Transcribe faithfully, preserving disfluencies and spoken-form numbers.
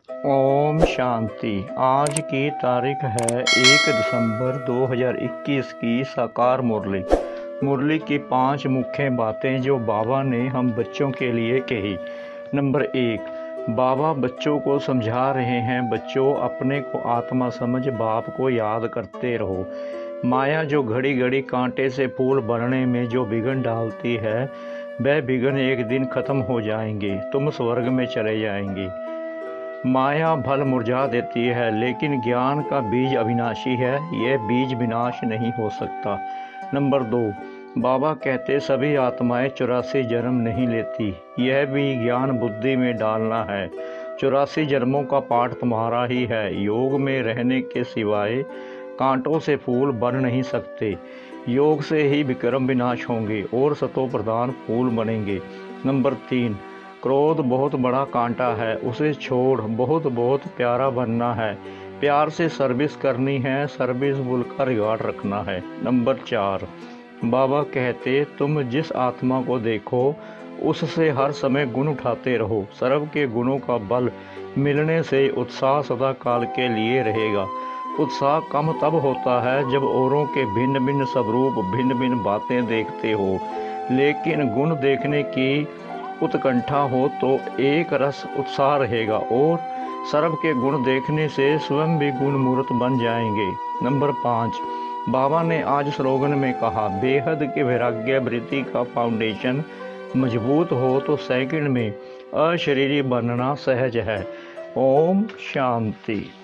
ओम शांति। आज की तारीख है एक दिसंबर दो हज़ार इक्कीस की साकार मुरली। मुरली की पांच मुख्य बातें जो बाबा ने हम बच्चों के लिए कही। नंबर एक, बाबा बच्चों को समझा रहे हैं, बच्चों अपने को आत्मा समझ बाप को याद करते रहो। माया जो घड़ी घड़ी कांटे से फूल बनने में जो विघन डालती है, वह विघन एक दिन खत्म हो जाएंगे, तुम स्वर्ग में चले जाएंगे। माया फल मुरझा देती है, लेकिन ज्ञान का बीज अविनाशी है, यह बीज विनाश नहीं हो सकता। नंबर दो, बाबा कहते सभी आत्माएं चौरासी जन्म नहीं लेती, यह भी ज्ञान बुद्धि में डालना है। चौरासी जन्मों का पाठ तुम्हारा ही है। योग में रहने के सिवाय कांटों से फूल बन नहीं सकते। योग से ही विक्रम विनाश होंगे और सतो प्रधान फूल बनेंगे। नंबर तीन, क्रोध बहुत बड़ा कांटा है, उसे छोड़ बहुत बहुत प्यारा बनना है। प्यार से सर्विस करनी है, सर्विस बुल का रिगार्ड रखना है। नंबर चार, बाबा कहते तुम जिस आत्मा को देखो उससे हर समय गुण उठाते रहो। सर्व के गुणों का बल मिलने से उत्साह सदा काल के लिए रहेगा। उत्साह कम तब होता है जब औरों के भिन्न भिन्न स्वरूप भिन्न भिन्न बातें देखते हो, लेकिन गुण देखने की उत्कंठा हो तो एक रस उत्साह रहेगा और सर्व के गुण देखने से स्वयं भी गुण मूर्त बन जाएंगे। नंबर पाँच, बाबा ने आज स्लोगन में कहा, बेहद के वैराग्य वृत्ति का फाउंडेशन मजबूत हो तो सेकंड में अशरीरी बनना सहज है। ओम शांति।